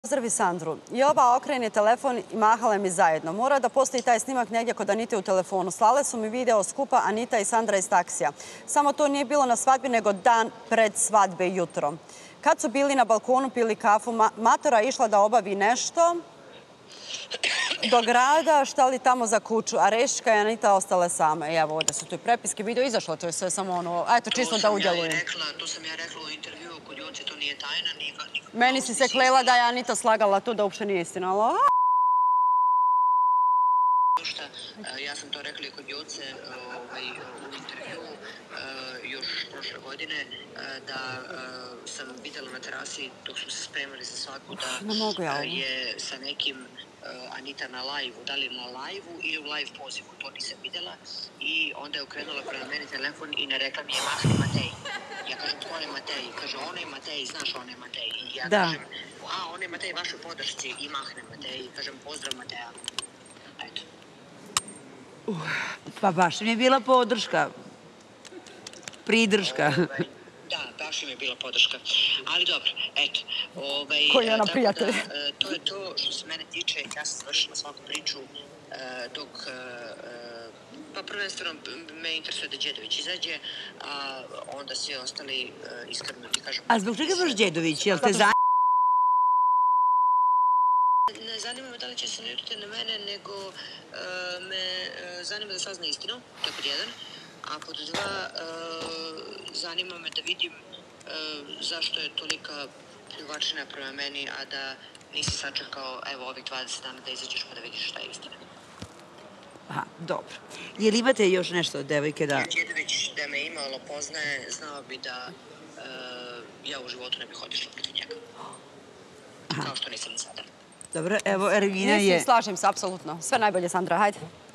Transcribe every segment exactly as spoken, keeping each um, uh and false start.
Pozdravi Sandru. Joba okrene telefon i mahala mi zajedno. Mora da postoji taj snimak negdje kod Anite u telefonu. Slale su mi video skupa Anita i Sandra iz taksija. Samo to nije bilo na svadbi, nego dan pred svadbe jutro. Kad su bili na balkonu, pili kafu, matora išla da obavi nešto do grada, šta li tamo za kuću, a Rešička i Anita ostale same. Evo, ovdje su tu i prepiske, video izašlo, to je sve samo ono, eto, čisto da udjelujem. To sam ja rekla u intervju, kod Joce to nije tajna. Meni si se klela da je Anita slagala tu, da uopšte nije istina, ali... Ja sam to rekla i kod Joce u intervju još prošle godine, da sam videla na terasi dok smo se spremali za svadbu da je sa nekim Anita na live-u, da li na live-u ili u live pozivu, to nisam videla. I onda je okrenula prema meni telefon i ne rekla mi je mahni Matej. Ja kažem, ko je Matej? Kaže, onaj Matej, znaš onaj Matej. I ja kažem, a onaj Matej vašoj podršci i mahnem Matej. I kažem, pozdrav Mateja. Eto. Pa baš mi je bila podrška. Pridrška. Da, baš im je bila podrška. Ali dobro, eto. Koji je ona prijatelj? To je to što se mene tiče. Ja sam završila svaku priču dok... Pa prvenstveno me interesuje da Đedović izađe, a onda svi ostali iskreno ti kažem... A zbog čega baš Đedović? Jel te zanima? Ne zanima me da li će se naljutiti na mene, nego me zanima da sazna istinu, to je pod jedan. A pod dva, zanima me da vidim zašto je tolika pljuvačina prema meni, a da nisi sačekao, evo, ovih dvadeset dana da izađeš pa da vidiš šta je istina. Aha, dobro. Je li imate još nešto od devojke da... Đedović da me imalo poznaje, znao bi da ja u životu ne bih otišla protiv njega. Kao što nisam ni sada. Dobro, evo, Ermina je... Mislim, slažem se, apsolutno. Sve najbolje, Sandra, hajde.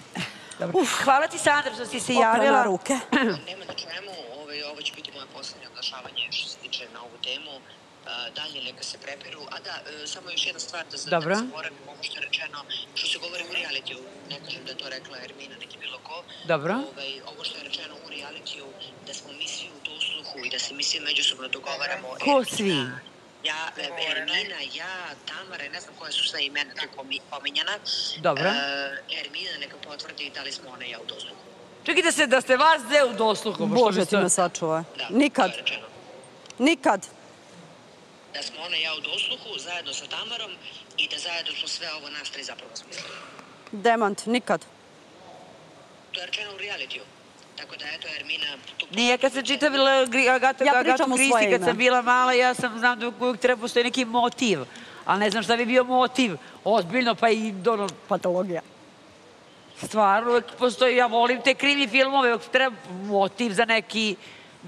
Hvala ti, Sandra, što si se javila. Oprema ruke. Nema na čemu, ovo će biti moje poslednje oglašavanje što se tiče na ovu temu. Dalje neka se prepiru. A da, samo još jedna stvar da zaboravim ovo što je rečeno, što se govori u realitiju. Ne kažem da je to rekla Ermina, niti bilo ko. Dobro. Ovo što je rečeno u realitiju, da smo mi svi u dosluhu i da se mi svi međusobno dogovaramo. Ko svi? Ja, Ermina, ja, Tamara, ne znam koje su sve imena tu pominjana. Dobro. Ermina neka potvrdi da li smo ona i ja u dosluhu. Čekajte se da ste vas dve u dosluhu. Bože ti me sačuvaj. Nikad. Nikad. Da smo ona i ja u dosluhu, zajedno sa Tamarom i da zajedno smo sve ovo nas tri zapravo smislili. Demant, nikad. To je rečeno u realitiju. Tako da, eto, Ermina... Nije, kad sam čitavila Agatu Kristi, kad sam bila mala, ja sam znam da uvijek treba postoji neki motiv. Ali ne znam šta bi bio motiv. Ozbiljno, pa i ono... Patologija. Stvarno, uvijek postoji, ja volim te krivi filmove, uvijek treba motiv za neki...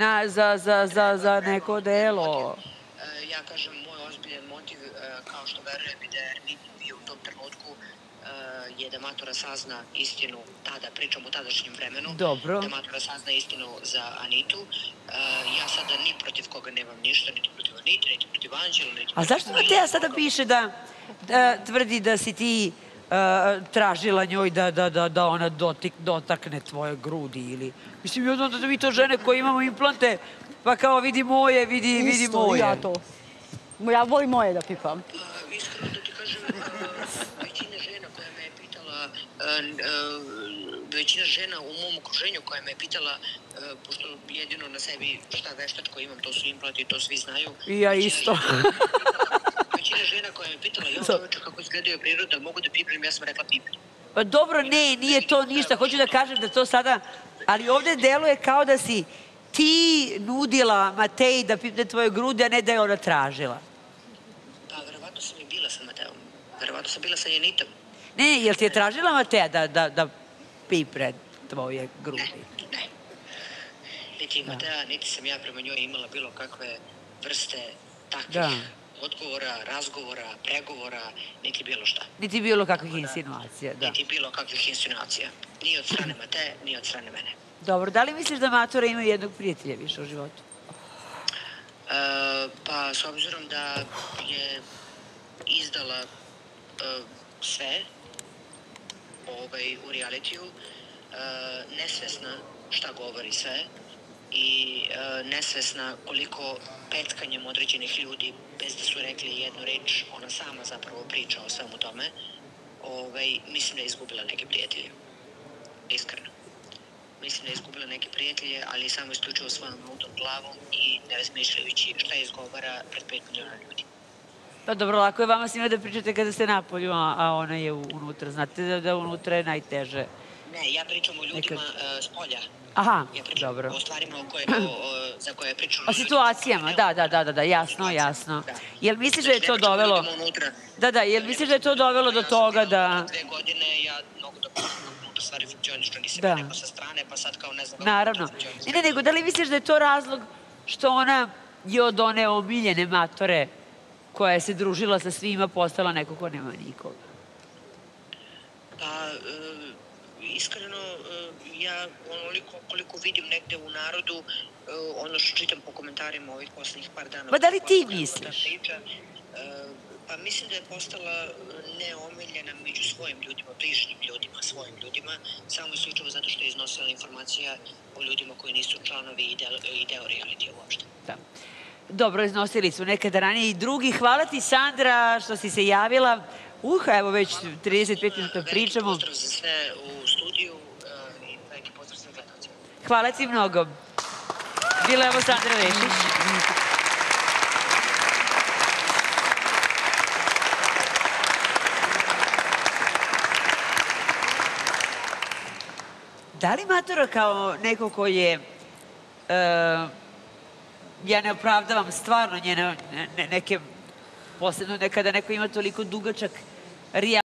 za neko delo. Ja kažem, moj ozbiljen motiv, kao što verujem i da je Ermina bio u tom trenutku, je da matora sazna istinu, tada, pričam u tadašnjem vremenu, da matora sazna istinu za Anitu. Ja sada ni protiv koga nemam ništa, niti protiv Anite, niti protiv Anđela, niti protiv... A zašto Mateja sada piše da tvrdi da si ti tražila njoj da ona dotakne tvoje grudi ili... Mislim, ja znam da mi to žene koje imamo implante, pa kao vidi moje, vidi moje. Isto, ja to. Ja volim moje da pipam. Iskreno da ti kažem, većina žena koja me je pitala, većina žena u mom okruženju koja me je pitala, pošto jedino na sebi šta veštačko imam, to su implanti, to svi znaju. I ja isto. Većina žena koja me je pitala, ja čoveče kako izgledaju priroda, mogu da piprim, ja sam rekla piprim. Pa dobro, ne, nije to ništa. Hoću da kažem da to sada, ali ovdje deluje kao da si ti nudila Mateji da pipne tvoje grude, a ne da je ona tražila. Pa, verovatno sam i bila sa Matejom. Verovatno sam bila sa Janitom. Ne, jel ti je tražila Mateja da pipne tvoje grudi? Ne, ne. Niti Mateja, niti sam ja prema njoj imala bilo kakve vrste takvih odgovora, razgovora, pregovora, niti bilo šta. Niti bilo kakvih insinuacija, da. Niti bilo kakvih insinuacija. Ni od strane Mateje, ni od strane mene. Dobro, da li misliš da matora ima jednog prijatelja više u životu? Pa, s obzirom da je izdala sve u realitiju, nesvesna šta govori sve i nesvesna koliko petkanjem određenih ljudi bez da su rekli jednu reč, ona sama zapravo priča o svemu tome, ovaj, mislim da je izgubila neke prijatelje. Iskreno. Mislim da je izgubila neke prijatelje, ali samo isključivo svojom lutom glavom i ne razmišljajući šta je izgovara pred pet miliona ljudi. Pa dobro, lako je vama svima da pričate kada ste napolju, a, a ona je unutra. Znate da, da unutra je najteže. Ne, ja pričam o ljudima uh, s polja. Aha, ja pričam dobro. o stvarima o koje, o, o, za koje pričam. O situacijama, da, da, da, da, da, jasno, jasno. Da. Jel misliš da je to dovelo... Da, da, jel misliš da je to dovelo do toga da... Dve godine ja mnogo da puno stvari funkcionišu, nisam Da. neko sa strane, pa sad kao ne znam... Naravno. Ne, ne, nego da li misliš da je to razlog što ona je od one omiljene matore koja se družila sa svima, postala neko ko nema nikoga? Pa, e, iskreno, e, ja onoliko koliko vidim negde u narodu, e, ono što čitam po komentarima ovih poslednjih par dana... Ma da li ti ta misliš? Priča, e, pa mislim da je postala neomiljena među svojim ljudima, bližnjim ljudima, svojim ljudima, samo isključivo zato što je iznosila informacija o ljudima koji nisu članovi i deo, i deo realitija uopšte. Da. Dobro, iznosili su nekada ranije i drugi. Hvala ti, Sandra, što si se javila. Uh, evo već trideset pet minuta pričamo. Veliki pozdrav za sve u studiju uh, i veliki pozdrav za gledalce. Hvala ti mnogo. Bila je ovo Sandra Vešić. Da li matora kao neko ko je... Uh, ja ne opravdavam stvarno njene ne, neke... Posebno nekada neko ima toliko dugačak